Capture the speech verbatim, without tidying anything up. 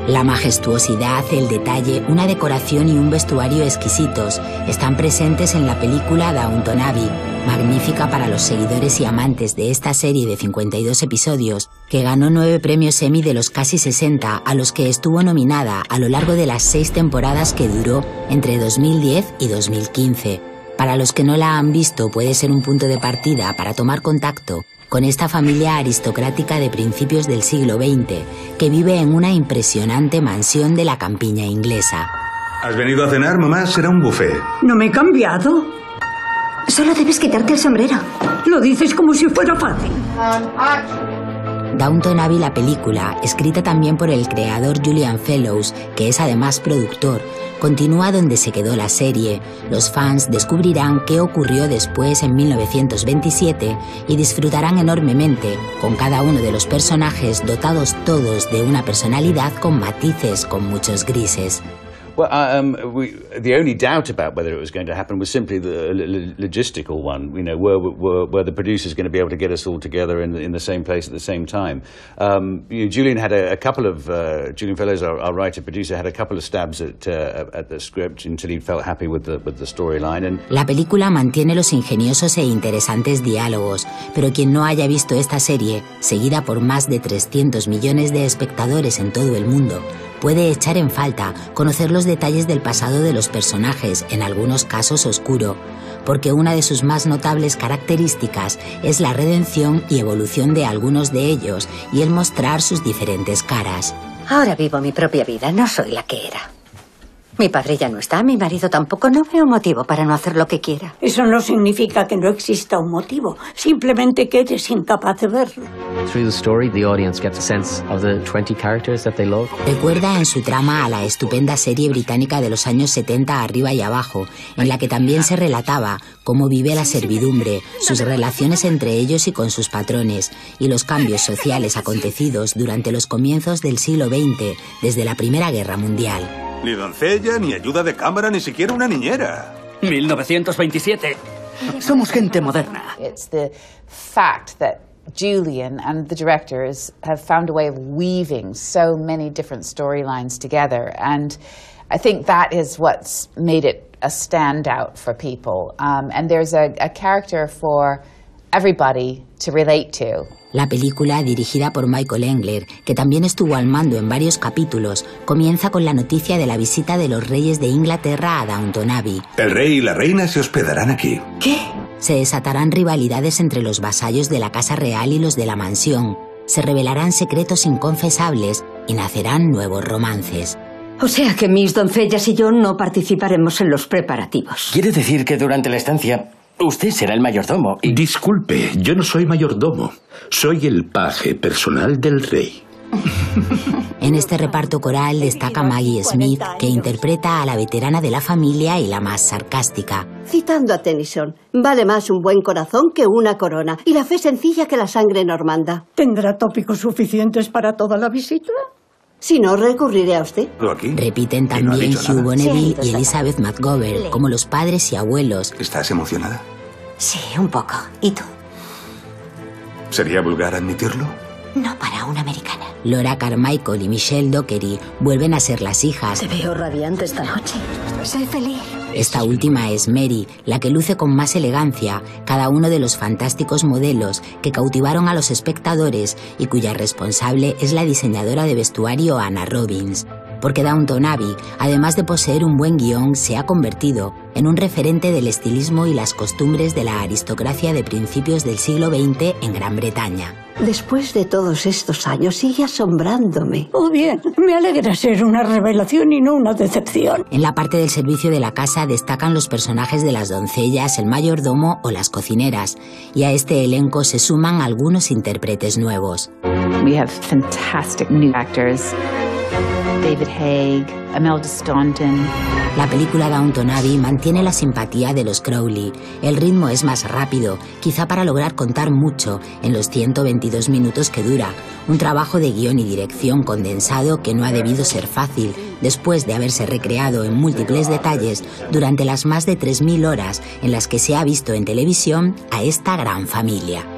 La majestuosidad, el detalle, una decoración y un vestuario exquisitos están presentes en la película Downton Abbey, magnífica para los seguidores y amantes de esta serie de cincuenta y dos episodios, que ganó nueve premios Emmy de los casi sesenta a los que estuvo nominada a lo largo de las seis temporadas que duró entre dos mil diez y dos mil quince. Para los que no la han visto, puede ser un punto de partida para tomar contacto con esta familia aristocrática de principios del siglo veinte, que vive en una impresionante mansión de la campiña inglesa. ¿Has venido a cenar, mamá? Será un buffet. ¿No me he cambiado? Solo debes quitarte el sombrero. Lo dices como si fuera fácil. Downton Abbey, la película, escrita también por el creador Julian Fellowes, que es además productor, continúa donde se quedó la serie. Los fans descubrirán qué ocurrió después en mil novecientos veintisiete y disfrutarán enormemente con cada uno de los personajes dotados todos de una personalidad con matices, con muchos grises. Well, um, we, the only doubt about whether it was going to happen was simply the logistical one. You know, were, were, were the producers going to be able to get us all together in, in the same place at the same time? Um, you know, Julian had a, a couple of uh, Julian Fellowes, our, our writer producer, had a couple of stabs at uh, at the script until he felt happy with the with the storyline. And la película mantiene los ingeniosos e interesantes diálogos, pero quien no haya visto esta serie, seguida por más de trescientos millones de espectadores en todo el mundo, puede echar en falta conocer los detalles del pasado de los personajes, en algunos casos oscuro, porque una de sus más notables características es la redención y evolución de algunos de ellos y el mostrar sus diferentes caras. Ahora vivo mi propia vida, no soy la que era. Mi padre ya no está, mi marido tampoco, no veo motivo para no hacer lo que quiera. Eso no significa que no exista un motivo, simplemente que eres incapaz de verlo. Through the story, the audience gets a sense of the twenty characters that they love. Recuerda en su trama a la estupenda serie británica de los años setenta Arriba y Abajo, en la que también se relataba cómo vive la servidumbre, sus relaciones entre ellos y con sus patrones, y los cambios sociales acontecidos durante los comienzos del siglo veinte, desde la Primera Guerra Mundial. Ni doncella, ni ayuda de cámara, ni siquiera una niñera. mil novecientos veintisiete. Somos gente moderna. It's the fact that Julian and the directors have found a way of weaving so many different storylines together, and I think that is what's made it a standout for people. Um, and there's a, a character for everybody to relate to. La película, dirigida por Michael Engler, que también estuvo al mando en varios capítulos, comienza con la noticia de la visita de los reyes de Inglaterra a Downton Abbey. El rey y la reina se hospedarán aquí. ¿Qué? Se desatarán rivalidades entre los vasallos de la casa real y los de la mansión. Se revelarán secretos inconfesables y nacerán nuevos romances. O sea que mis doncellas y yo no participaremos en los preparativos. Quiere decir que durante la estancia usted será el mayordomo y... Disculpe, yo no soy mayordomo. Soy el paje personal del rey. En este reparto coral destaca Maggie Smith, que interpreta a la veterana de la familia y la más sarcástica. Citando a Tennyson, vale más un buen corazón que una corona, y la fe sencilla que la sangre normanda. ¿Tendrá tópicos suficientes para toda la visita? Si no, recurriré a usted. Aquí? Repiten también no Hugh Bonneville y Elizabeth McGovern como los padres y abuelos. ¿Estás emocionada? Sí, un poco. ¿Y tú? ¿Sería vulgar admitirlo? No para una americana. Laura Carmichael y Michelle Dockery vuelven a ser las hijas. Te veo radiante esta noche. Soy feliz. Esta última es Mary, la que luce con más elegancia cada uno de los fantásticos modelos que cautivaron a los espectadores y cuya responsable es la diseñadora de vestuario Anna Robbins. Porque Downton Abbey, además de poseer un buen guión, se ha convertido en un referente del estilismo y las costumbres de la aristocracia de principios del siglo veinte en Gran Bretaña. Después de todos estos años, sigue asombrándome. Oh, bien. Me alegra ser una revelación y no una decepción. En la parte del servicio de la casa destacan los personajes de las doncellas, el mayordomo o las cocineras. Y a este elenco se suman algunos intérpretes nuevos. We have fantastic new actors. David Haig, Imelda Staunton. La película Downton Abbey mantiene la simpatía de los Crowley. El ritmo es más rápido, quizá para lograr contar mucho en los ciento veintidós minutos que dura. Un trabajo de guión y dirección condensado que no ha debido ser fácil, después de haberse recreado en múltiples detalles durante las más de tres mil horas en las que se ha visto en televisión a esta gran familia.